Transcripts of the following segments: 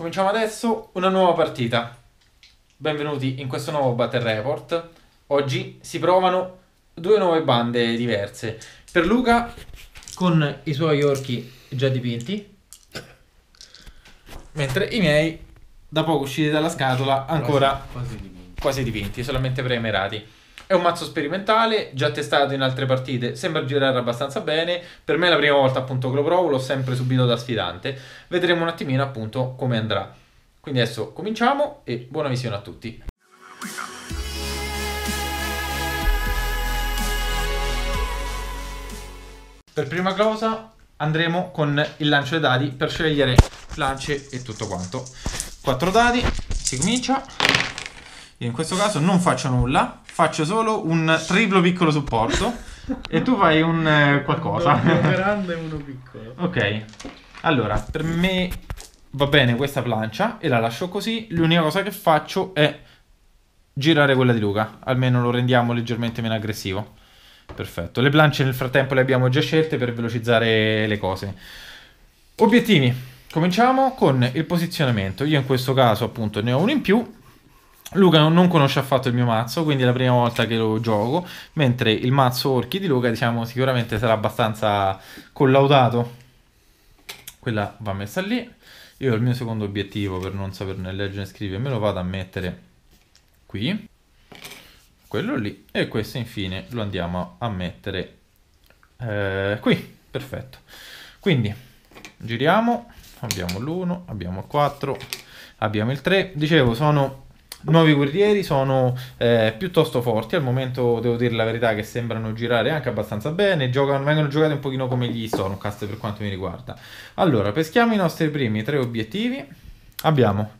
Cominciamo adesso una nuova partita. Benvenuti in questo nuovo Battle Report. Oggi si provano due nuove bande diverse. Per Luca con i suoi orchi già dipinti, mentre i miei da poco usciti dalla scatola ancora quasi dipinti, solamente preemerati. È un mazzo sperimentale, già testato in altre partite, sembra girare abbastanza bene. Per me è la prima volta appunto che lo provo, l'ho sempre subito da sfidante. Vedremo un attimino appunto come andrà. Quindi adesso cominciamo e buona visione a tutti. Per prima cosa andremo con il lancio dei dadi per scegliere lance e tutto quanto. 4 dadi, si comincia. Io in questo caso non faccio nulla, faccio solo un triplo piccolo supporto e tu fai un qualcosa. Uno grande e uno piccolo. Ok, allora per me va bene questa plancia e la lascio così. L'unica cosa che faccio è girare quella di Luca, almeno lo rendiamo leggermente meno aggressivo. Perfetto, le planche nel frattempo le abbiamo già scelte per velocizzare le cose. Obiettivi, cominciamo con il posizionamento. Io in questo caso appunto ne ho uno in più. Luca non conosce affatto il mio mazzo, quindi è la prima volta che lo gioco, mentre il mazzo orchi di Luca, diciamo, sicuramente sarà abbastanza collaudato. Quella va messa lì. Io il mio secondo obiettivo, per non saperne leggere e scrivere, me lo vado a mettere qui. Quello lì. E questo infine lo andiamo a mettere qui. Perfetto. Quindi giriamo. Abbiamo l'1, abbiamo il 4, abbiamo il 3. Dicevo, sono nuovi guerrieri, sono piuttosto forti. Al momento devo dire la verità che sembrano girare anche abbastanza bene. Vengono giocati un pochino come gli Stormcast per quanto mi riguarda. Allora, peschiamo i nostri primi 3 obiettivi. Abbiamo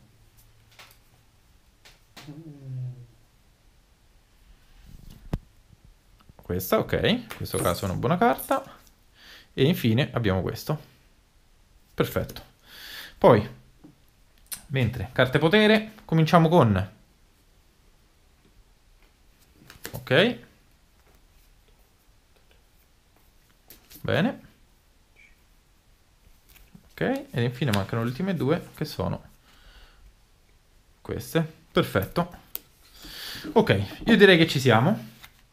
questa, ok, in questo caso è una buona carta. E infine abbiamo questo. Perfetto. Poi, mentre carte potere, cominciamo con... Ok. Bene. Ok, ed infine mancano le ultime due, che sono queste. Perfetto. Ok, io direi che ci siamo.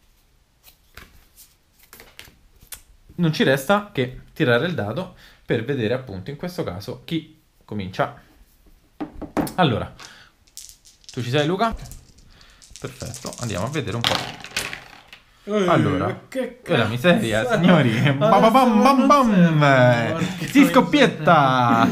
Non ci resta che tirare il dado per vedere appunto in questo caso chi comincia. Allora, tu ci sei Luca? Perfetto, andiamo a vedere un po'. Allora, che la miseria, signori. Bam, Bam bam bam. Si scoppietta.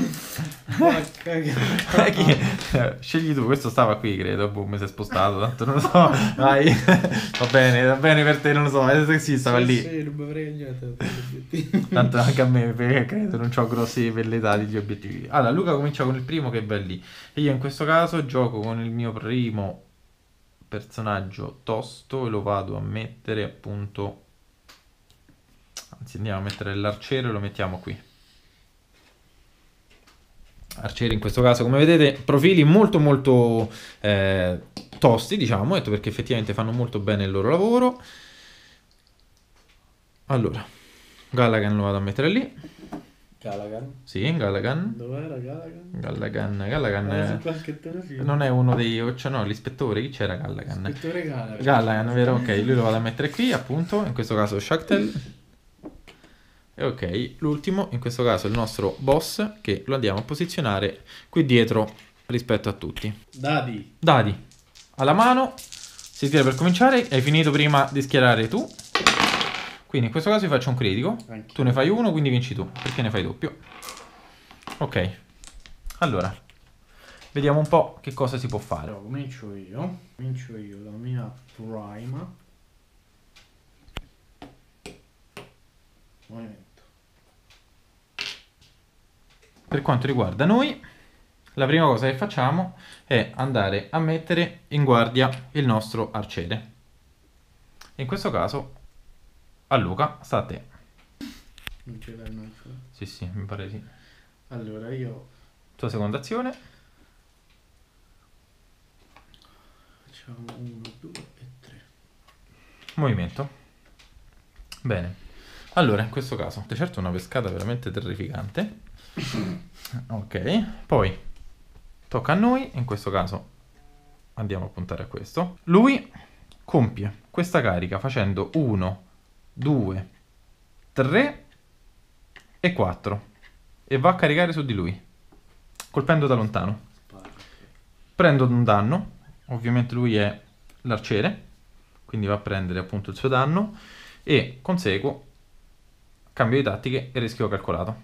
Scegli tu, questo stava qui credo. Boh, mi si è spostato, tanto non lo so. Vai. Va bene per te, non lo so. Sì, stava lì. Sì, non mi frega niente. Tanto anche a me, perché credo non ho grossi velleità degli obiettivi. Allora, Luca comincia con il primo che è lì. E io in questo caso gioco con il mio primo personaggio tosto e lo vado a mettere appunto... Anzi, andiamo a mettere l'arciere e lo mettiamo qui. Arcieri in questo caso, come vedete, profili molto molto tosti, diciamo, perché effettivamente fanno molto bene il loro lavoro. Allora, Galagan lo vado a mettere lì. Galagan? Sì, Galagan. Dov'era Galagan? Galagan non è uno dei... Cioè no, l'ispettore, chi c'era Galagan? Ispettore Galagan. Galagan, vero? Ok, lui lo vado a mettere qui, appunto, in questo caso Shaktel. E ok, l'ultimo, in questo caso il nostro boss, che lo andiamo a posizionare qui dietro rispetto a tutti. Dadi. Dadi, alla mano, si tira per cominciare, hai finito prima di schierare tu. Quindi in questo caso io faccio un critico, Anche. tu ne fai uno, quindi vinci tu, perché ne fai doppio. Ok, allora, vediamo un po' che cosa si può fare. Allora, comincio io la mia prima. Movimento. Per quanto riguarda noi, la prima cosa che facciamo è andare a mettere in guardia il nostro arciere. In questo caso, a Luca, sta a te. Non ce l'hanno ancora. Sì, mi pare sì. Allora io... Tua seconda azione. Facciamo 1, 2 e 3. Movimento. Bene. Allora, in questo caso, certo una pescata veramente terrificante. Ok, poi Tocca a noi, in questo caso andiamo a puntare a questo. Lui compie questa carica facendo 1, 2, 3 e 4 e va a caricare su di lui, colpendo da lontano. Prendo un danno, ovviamente lui è l'arciere, quindi va a prendere appunto il suo danno e conseguo cambio di tattiche e rischio calcolato.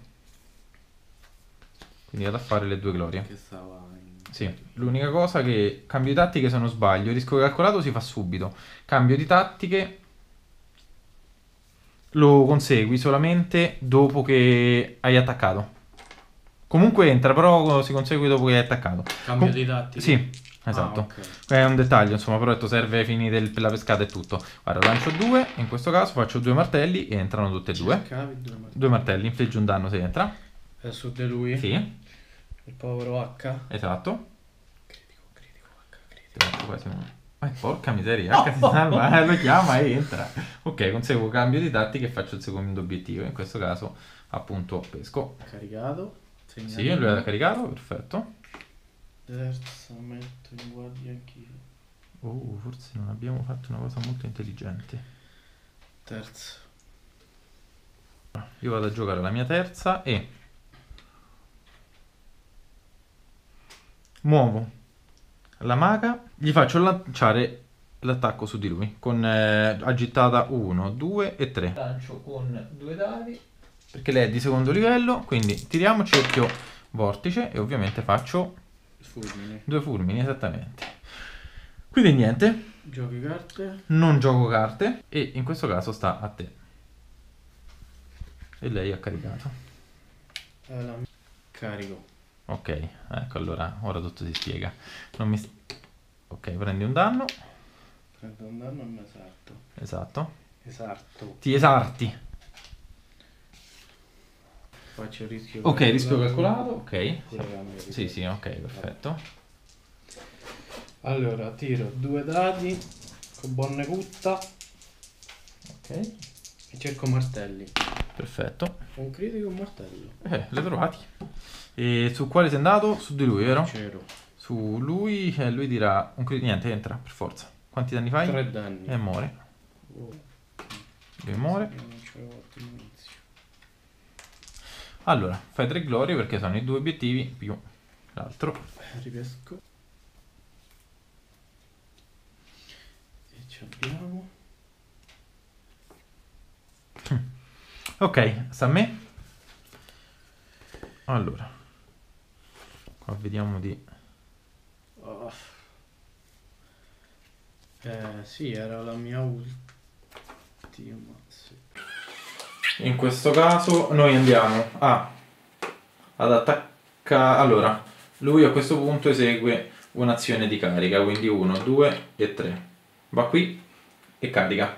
Quindi vado a fare le 2 glorie. Che stava in... Sì, l'unica cosa che cambio di tattiche se non sbaglio, il rischio calcolato si fa subito. Cambio di tattiche lo consegui solamente dopo che hai attaccato. Comunque entra, però si consegue dopo che hai attaccato. Cambio di tattica? Sì, esatto. Ah, okay. È un dettaglio, insomma, però detto serve ai fini della pescata e tutto. Guarda, lancio 2, in questo caso faccio 2 martelli e entrano tutte e 2. Cercavi 2 martelli. 2 martelli, infliggi un danno se entra. È su di lui? Sì, Il povero H. esatto. Critico, H, critico. Esatto, quasi un... porca miseria, H si salva, lo chiama e entra. Ok, conseguo cambio di tattica e faccio il secondo obiettivo. In questo caso, appunto, pesco. Caricato. Sì, lui l'ha caricato, perfetto. Terza, metto in guardia anch'io. Oh, forse non abbiamo fatto una cosa molto intelligente. Terza. Io vado a giocare la mia terza e muovo la maga, gli faccio lanciare l'attacco su di lui con agitata 1, 2 e 3. Lancio con 2 dadi perché lei è di secondo livello, quindi tiriamo cerchio vortice e ovviamente faccio Fulmine. 2 fulmini, esattamente. Quindi niente, Giochi carte. non gioco carte e in questo caso sta a te. E lei ha caricato. Carico. Ok, ecco allora, ora tutto si spiega. Non mi... Ok, prendi un danno. Prendo un danno e mi esarto. Esatto. Esarto. Ti esarti. Faccio rischio. Ok, rischio calcolato. Ok. Pure la mia Sì, sì, ok, perfetto. Allora, tiro 2 dadi con bonne cutta Ok, e cerco martelli. perfetto. Un critico e un martello. Li ho trovati. E su quale sei andato? Su di lui, vero? C'ero. Su lui, lui dirà un niente, entra, per forza. Quanti danni fai? 3 danni. E muore. Oh. Lui muore. Io non c'avevo ottimo inizio. Allora, fai 3 glorie perché sono i 2 obiettivi più l'altro. Ripesco. E ci abbiamo. Ok, sta a me. Allora, qua vediamo di... Oh. Sì, era la mia ultima. Sì. In questo caso noi andiamo ad attaccare... Allora, lui a questo punto esegue un'azione di carica, quindi 1, 2 e 3. Va qui e carica.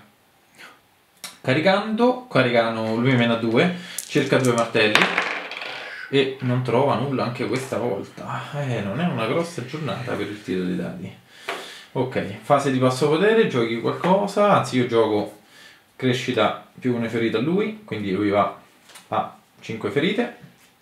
Caricano, lui meno 2, cerca 2 martelli e non trova nulla anche questa volta. Non è una grossa giornata per il tiro dei dadi. Ok, fase di passo potere, giochi qualcosa, anzi io gioco crescita più una ferita a lui, quindi lui va a 5 ferite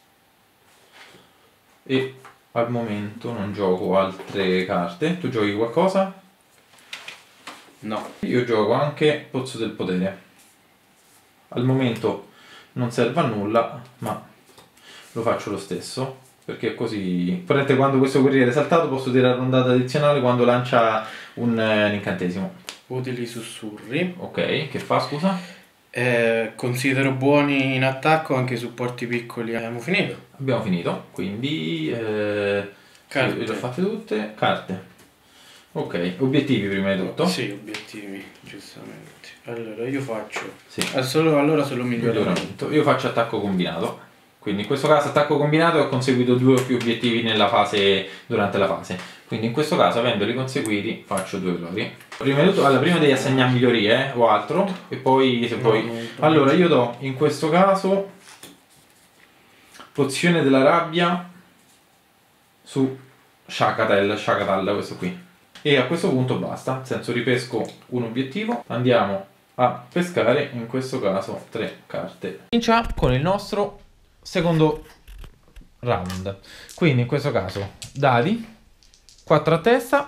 e al momento non gioco altre carte. Tu giochi qualcosa? No. Io gioco anche pozzo del potere. Al momento non serve a nulla, ma lo faccio lo stesso perché così prende quando questo guerriero è saltato posso tirare un'ondata addizionale quando lancia un incantesimo. Utili sussurri. Ok, che fa scusa? Considero buoni in attacco anche i supporti piccoli. Abbiamo finito. Abbiamo finito, quindi Carte. le ho fatte tutte. Carte. Ok, obiettivi prima di tutto. Sì, obiettivi, giustamente. Allora io faccio. Sì. Allora solo miglioramento. Miglioramento. Io faccio attacco combinato. Quindi in questo caso attacco combinato e ho conseguito 2 o più obiettivi nella fase, durante la fase. Quindi in questo caso, avendoli conseguiti, faccio 2 glorie. Prima di tutto, prima devi assegnare migliorie o altro, e poi se vuoi. Allora io do in questo caso pozione della rabbia su Shakatal, questo qui. E a questo punto basta, nel senso ripesco un obiettivo, andiamo a pescare in questo caso 3 carte. Comincia con il nostro secondo round. Quindi in questo caso dadi 4 a testa.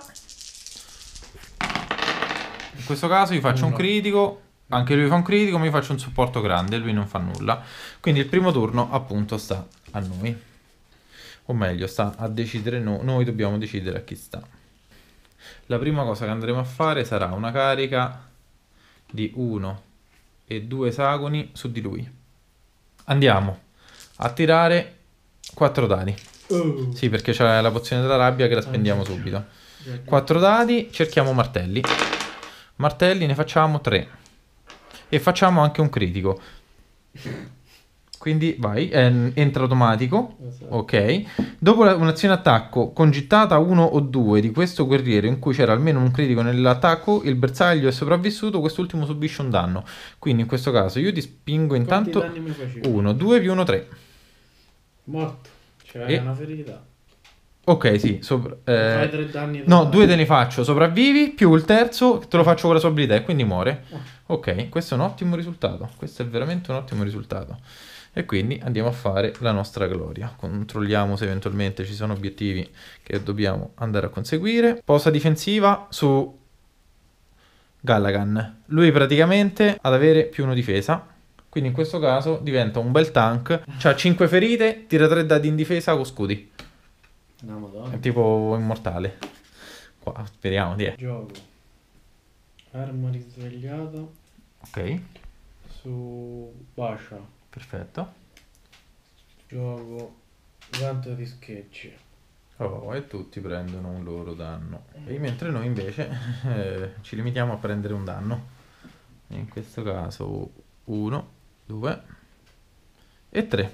In questo caso io faccio un critico, anche lui fa un critico, ma io faccio un supporto grande, lui non fa nulla. Quindi il primo turno appunto sta a noi, o meglio sta a decidere noi dobbiamo decidere a chi sta. La prima cosa che andremo a fare sarà una carica di 1 e 2 esagoni su di lui. Andiamo a tirare 4 dadi. Sì, perché c'è la pozione della rabbia che la spendiamo subito. 4 dadi, cerchiamo martelli. Martelli ne facciamo 3. E facciamo anche un critico. Quindi vai, entra automatico. Ok. Dopo un'azione attacco con gittata 1 o 2 di questo guerriero in cui c'era almeno un critico nell'attacco, il bersaglio è sopravvissuto, quest'ultimo subisce un danno. Quindi in questo caso io ti spingo intanto 1, 2 più 1, 3. Morto. C'è una ferita. Ok, sì. Fai 3 danni. No, 2 te ne faccio, sopravvivi, più il terzo te lo faccio con la sua abilità e quindi muore. Ok, questo è un ottimo risultato. Questo è veramente un ottimo risultato. E quindi andiamo a fare la nostra gloria. Controlliamo se eventualmente ci sono obiettivi che dobbiamo andare a conseguire. Posa difensiva su Galagan. Lui praticamente ad avere più 1 difesa. Quindi in questo caso diventa un bel tank. C'ha 5 ferite, tira 3 dadi in difesa con scudi. No, madonna. È tipo immortale. Qua, speriamo di. Gioco. Arma risvegliata. Ok, Su Bascia. perfetto. Gioco. Vanto di sketch. Oh, e tutti prendono un loro danno. E mentre noi invece ci limitiamo a prendere un danno. In questo caso 1, 2 e 3.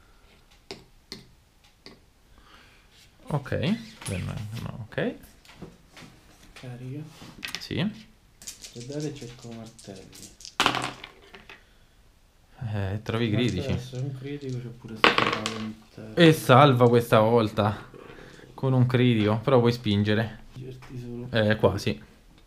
Ok, ok, Carica. sì. Guardate, cerco martelli. Trovi i critici. Adesso è un critico, c'è pure stato. E salva questa volta con un critico, però puoi spingere. Solo. Quasi.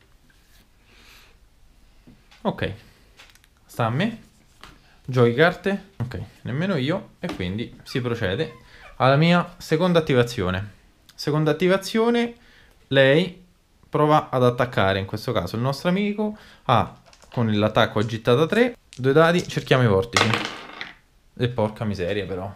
Ok, sta a me. Giochi carte. Ok, nemmeno io. E quindi si procede alla mia seconda attivazione. Seconda attivazione, lei prova ad attaccare, in questo caso il nostro amico ha con l'attacco a gittata 3, 2 dadi, cerchiamo i vortici. E porca miseria però.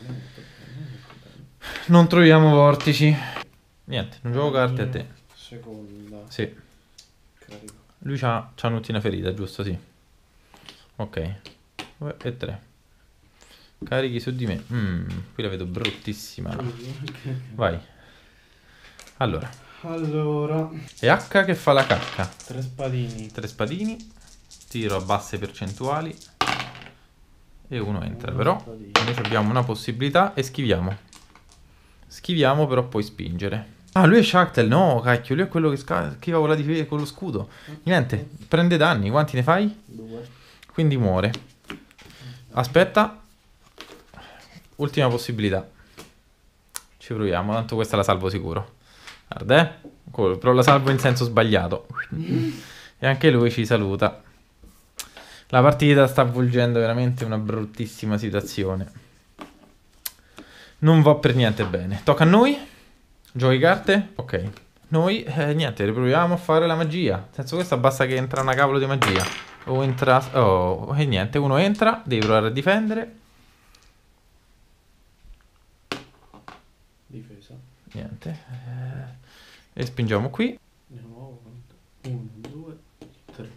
Non troviamo vortici. Niente, non gioco carte a te. Seconda. Sì. Carico. Lui c'ha un'ultima ferita, giusto? Sì. Ok. 2 e 3. Carichi su di me. Qui la vedo bruttissima. Vai. Allora. E H che fa la cacca. 3 spadini. 3 spadini. Tiro a basse percentuali. E uno entra. Però noi abbiamo una possibilità e schiviamo. Schiviamo però puoi spingere. Ah, lui è Shaktel. No, cacchio. Lui è quello che schiva con lo scudo. Niente. Prende danni. Quanti ne fai? 2. Quindi muore. Aspetta. Ultima possibilità. Ci proviamo. Tanto questa la salvo sicuro. Guarda, però la salvo in senso sbagliato. E anche lui ci saluta. La partita sta avvolgendo veramente una bruttissima situazione. Non va per niente bene. Tocca a noi. Giochi carte? Ok. Noi, niente, riproviamo a fare la magia. Senza questa basta che entra una cavolo di magia. O entra... Oh, e niente, uno entra. Devi provare a difendere. Difesa. Niente. E spingiamo qui. 1, 2, 3.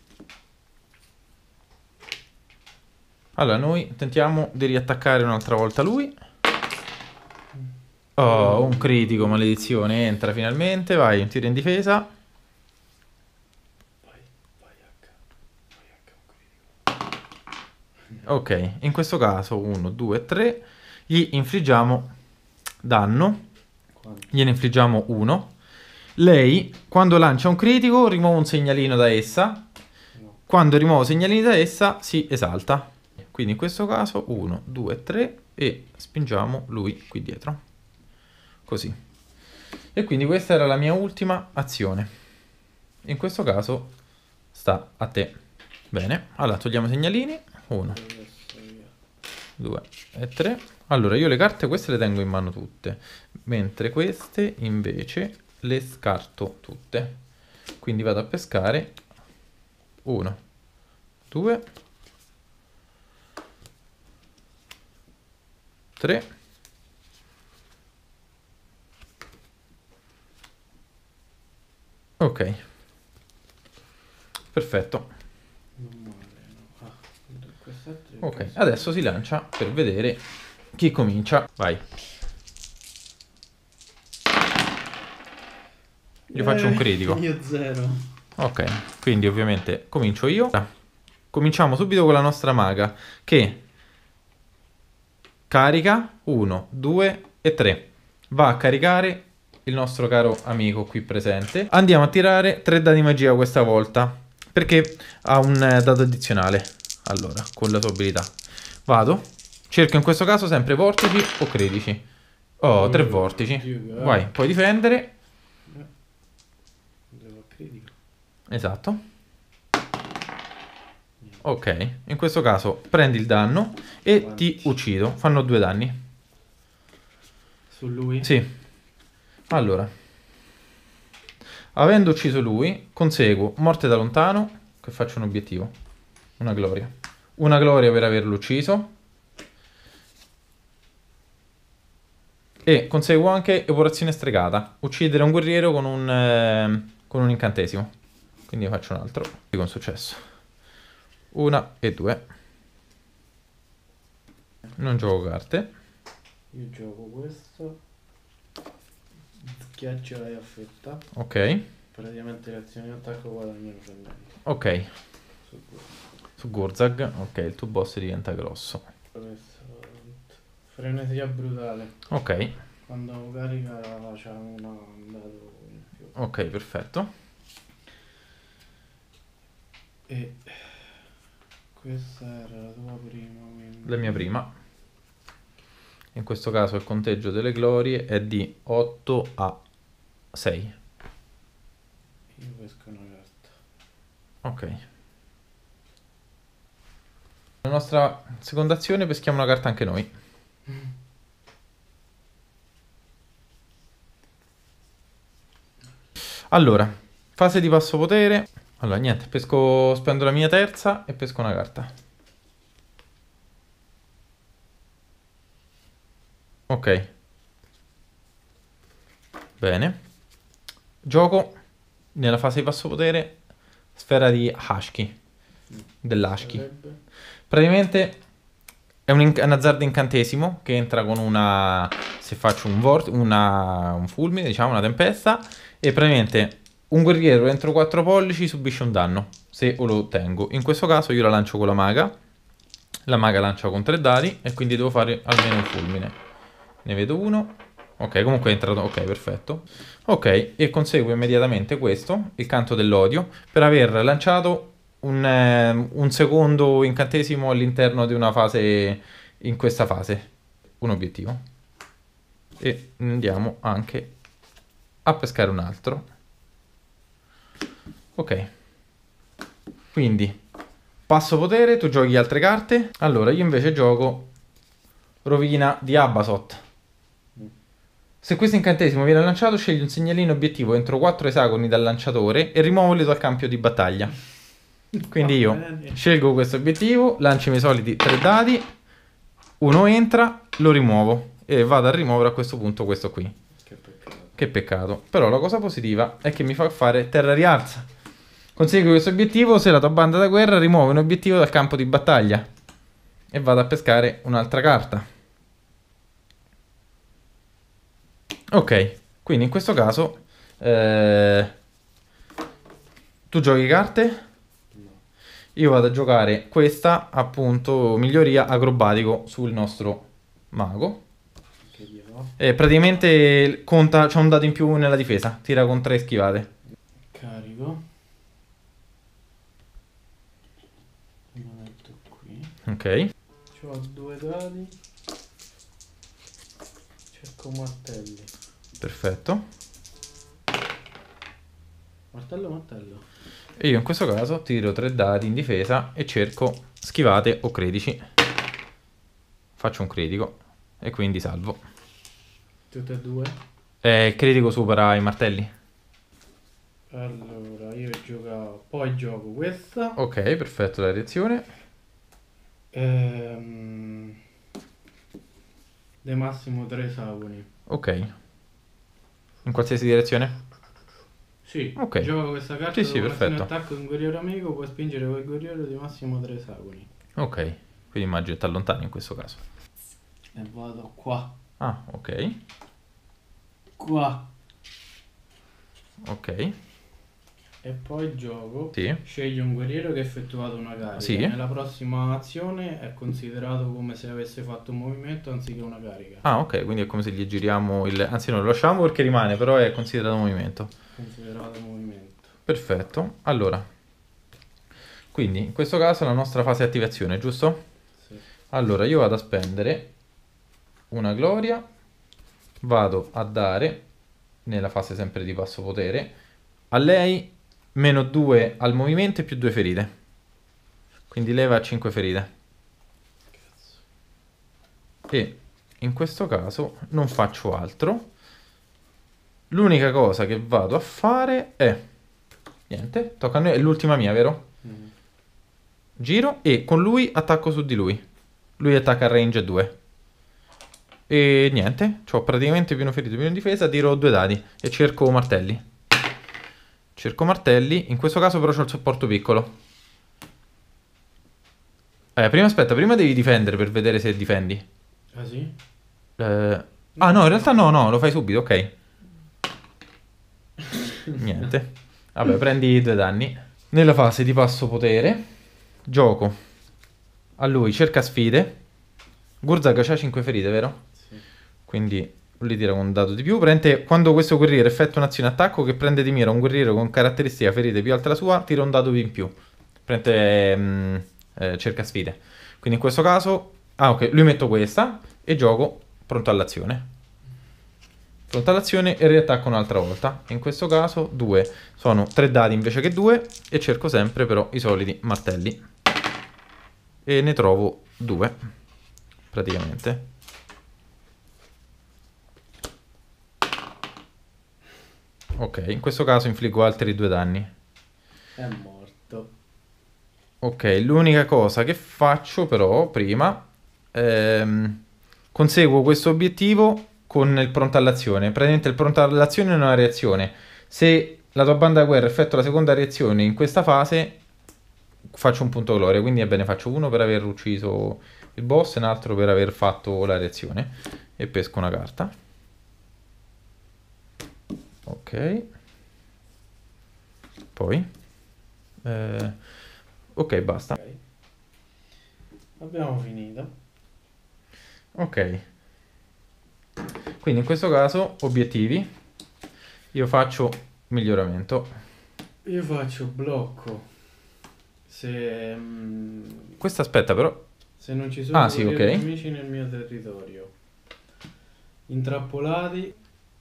Allora, noi tentiamo di riattaccare un'altra volta lui. Oh, un critico, maledizione. Entra finalmente. Vai, un tiro in difesa. Vai H. Vai H, un critico. Ok, in questo caso 1, 2, 3. Gli infliggiamo danno. Gliene infliggiamo 1. Lei, quando lancia un critico, rimuove un segnalino da essa. No. Quando rimuove segnalini da essa, si esalta. Quindi in questo caso 1, 2, 3 e spingiamo lui qui dietro. Così. E quindi questa era la mia ultima azione. In questo caso sta a te. Bene, allora togliamo i segnalini. 1, 2 e 3. Allora, io le carte queste le tengo in mano tutte, mentre queste invece le scarto tutte. Quindi vado a pescare 1, 2, 3. Ok, perfetto. Non male, no. Ah, quest'altro è Ok, questo. adesso si lancia per vedere chi comincia. Vai. Io faccio un critico. Io 0. Ok, quindi ovviamente comincio io. Cominciamo subito con la nostra maga che carica 1, 2 e 3. Va a caricare il nostro caro amico qui presente. Andiamo a tirare 3 dadi magia questa volta perché ha un dado addizionale. Allora, con la sua abilità. Vado. Cerco in questo caso sempre vortici o critici. Oh, 3 vortici. Vai, puoi difendere. Devo critico. Esatto. Ok, in questo caso prendi il danno e ti uccido. Fanno 2 danni. Su lui? Sì. Allora, avendo ucciso lui, conseguo morte da lontano, che faccio un obiettivo. Una gloria. Una gloria per averlo ucciso. E conseguo anche evorazione stregata. Uccidere un guerriero con un incantesimo. Quindi ne faccio un altro. Con successo. 1 e 2. Non gioco carte. Io gioco questo. Schiaccio e affetta. Ok. Praticamente le azioni di attacco guadagnano pendenti. Ok. Su questo. Su Gurzag. Ok, il tuo boss diventa grosso. Frenesia brutale. Ok. Quando carica c'ha un dado in più. Ok, perfetto. E questa era la tua prima, quindi... La mia prima. In questo caso il conteggio delle glorie è di 8 a 6. Io pesco una carta. Ok. La nostra seconda azione peschiamo una carta anche noi. Allora, fase di passo potere. Allora, niente, spendo la mia terza e pesco una carta. Ok. Bene. Gioco nella fase di passo potere sfera di Hashki. Dell'Hashki. Sarebbe? Praticamente è un azzardo incantesimo che entra con una... Se faccio un fulmine, diciamo, una tempesta. E praticamente un guerriero entro 4 pollici subisce un danno. Se lo ottengo. In questo caso io la lancio con la maga. La maga lancia con 3 dadi. E quindi devo fare almeno un fulmine. Ne vedo uno. Ok, comunque è entrato. Ok, perfetto. Ok, e conseguo immediatamente questo, il canto dell'odio, per aver lanciato un secondo incantesimo all'interno di una fase, in questa fase, un obiettivo. E andiamo anche a pescare un altro. Ok. Quindi, passo potere, tu giochi altre carte. Allora, io invece gioco Rovina di Abbasot. Se questo incantesimo viene lanciato, scegli un segnalino obiettivo entro 4 esagoni dal lanciatore e rimuovili dal campo di battaglia. Quindi io scelgo questo obiettivo, lancio i miei soliti 3 dadi, uno entra, lo rimuovo e vado a rimuovere a questo punto questo qui. Che peccato. Che peccato. Però la cosa positiva è che mi fa fare terra rialza. Consegui questo obiettivo se la tua banda da guerra rimuove un obiettivo dal campo di battaglia. E vado a pescare un'altra carta. Ok, quindi in questo caso tu giochi carte? No. Io vado a giocare questa, appunto, miglioria acrobatico sul nostro mago. Che gli fa? E praticamente conta, c'è un dato in più nella difesa, tira con 3 schivate. Carico. Lo metto qui. Ok, Ho 2 dadi. Cerco martelli. perfetto. Martello. E io in questo caso tiro 3 dadi in difesa e cerco schivate o critici. faccio un critico e quindi salvo. Tutte e due. Il critico supera i martelli. Allora, io gioco, poi gioco questa. Ok, perfetto la reazione. De massimo 3 esagoni. Ok. In qualsiasi direzione? Sì, Ok. gioco questa carta Sì, sì, dopo un'azione perfetto. attacco di un guerriero amico, puoi spingere quel guerriero di massimo 3 esagoni. Ok, quindi immagino che ti allontani in questo caso. E vado qua, Ah, ok. qua. Ok. E poi gioco, Sì. scegli un guerriero che ha effettuato una carica. Sì. Nella prossima azione è considerato come se avesse fatto un movimento anziché una carica. Ah, ok, quindi è come se gli giriamo il... Anzi, no, lo lasciamo perché rimane, però è considerato movimento. Considerato movimento. Perfetto. Allora, quindi in questo caso è la nostra fase di attivazione, giusto? Sì. Allora, io vado a spendere una gloria, vado a dare, nella fase sempre di passo potere, a lei meno 2 al movimento e più 2 ferite. Quindi leva a 5 ferite. E in questo caso non faccio altro. L'unica cosa che vado a fare è... Niente, tocca a noi, è l'ultima mia, vero? Mm. Giro e con lui attacco su di lui. Lui attacca a range 2. E niente, ho praticamente pieno ferito, pieno difesa, tiro 2 dadi e cerco martelli. Cerco martelli, in questo caso però c'ho il supporto piccolo. Prima aspetta, prima devi difendere per vedere se difendi. Ah sì? Ah no, in realtà no, lo fai subito, ok. Niente. Vabbè, prendi 2 danni. Nella fase di passo potere, gioco a lui, cerca sfide. Gurzag c'ha 5 ferite, vero? Sì. Quindi lui tira con un dado di più. Prende, quando questo guerriero effettua un'azione attacco che prende di mira un guerriero con caratteristica ferite più alta la sua, tira un dado in più. Prende, cerca sfide. Quindi in questo caso... Ah ok, lui metto questa e gioco pronto all'azione. Pronto all'azione e riattacco un'altra volta. In questo caso 2. Sono 3 dadi invece che 2 e cerco sempre però i soliti martelli. E ne trovo 2, praticamente. Ok, in questo caso infliggo altri 2 danni. È morto. Ok, l'unica cosa che faccio però prima, conseguo questo obiettivo con il pronto all'azione. Praticamente il pronto all'azione è una reazione. Se la tua banda da guerra effettua la seconda reazione in questa fase, faccio un punto gloria. Quindi ebbene faccio uno per aver ucciso il boss e un altro per aver fatto la reazione. E pesco una carta. Ok. Poi... ok, basta. Ok. Abbiamo finito. Ok. Quindi in questo caso, obiettivi. Io faccio miglioramento. Io faccio blocco. Se, Questa aspetta però. se non ci sono Ah, sì, guerrieri ok. nemici nel mio territorio. Intrappolati.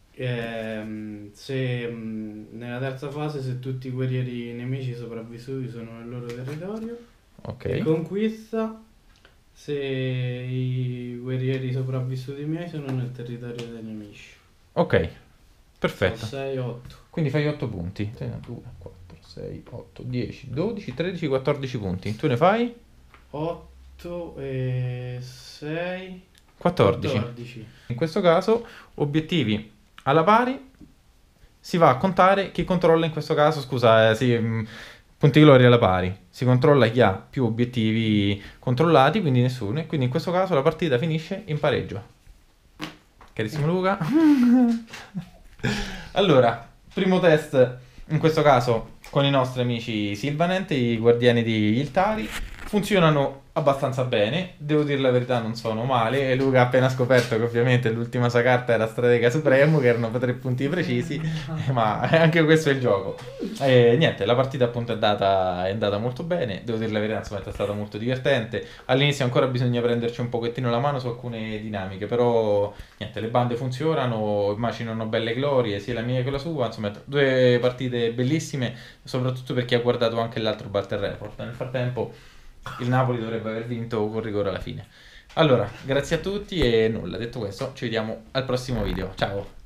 Se nella terza fase, se tutti i guerrieri nemici sopravvissuti sono nel loro territorio. E Ok. conquista se i guerrieri sopravvissuti miei sono nel territorio dei nemici. Ok. Perfetto. 6, 8. Quindi fai 8 punti. 2, 4, 6, 8, 10, 12, 13, 14 punti. Tu ne fai? 8 e 6. 14. 14. In questo caso, obiettivi alla pari. Si va a contare chi controlla in questo caso, scusa, punti gloria alla pari. Si controlla chi ha più obiettivi controllati, quindi nessuno. E quindi in questo caso la partita finisce in pareggio. Carissimo Luca. Allora, primo test, in questo caso con i nostri amici Sylvanent, i guardiani di Iltari. Funzionano abbastanza bene, devo dire la verità, non sono male. E Luca ha appena scoperto che ovviamente l'ultima sua carta era Stratega Supremo, che erano per 3 punti precisi, ma anche questo è il gioco. E niente, la partita appunto è andata molto bene, devo dire la verità, insomma è stata molto divertente. All'inizio ancora bisogna prenderci un pochettino la mano su alcune dinamiche, però niente, le bande funzionano, immaginano belle glorie, sia la mia che la sua, insomma 2 partite bellissime, soprattutto per chi ha guardato anche l'altro Battle Report. Nel frattempo il Napoli dovrebbe aver vinto con rigore alla fine. Allora, grazie a tutti e nulla, detto questo, ci vediamo al prossimo video. Ciao!